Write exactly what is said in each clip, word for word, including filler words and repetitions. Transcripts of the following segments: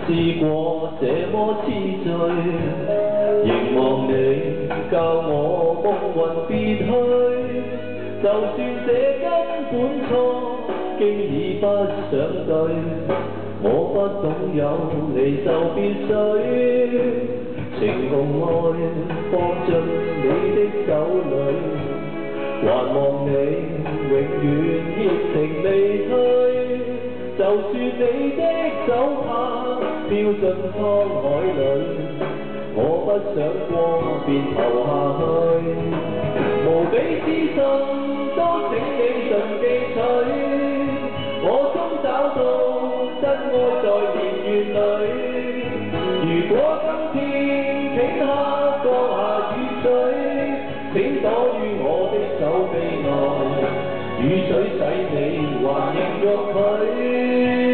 試過這麼痴醉，凝望你教我夢魂別去。就算這根本錯，經已不想對，我不懂有離愁別緒。情共愛放進你的手裏，還望你永遠熱情未退。就算你的手帕飄進滄海裏，我不想過便投下去。無比痴心都請你盡記取，我終找到真愛在年月裏。如果今天頃刻降下雨水，請躲於我的手臂內，雨水使你還形容佢。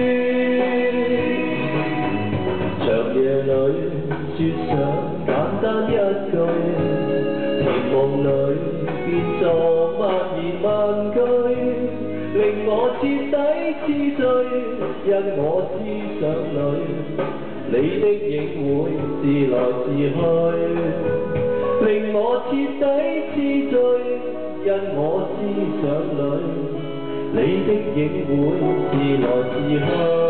長夜裏說上簡單一句，甜夢裏變作萬言萬句，令我徹底痴醉，因我思想裏你的影會自來自去，令我徹底痴醉，因我思想裏你的影會自來自去。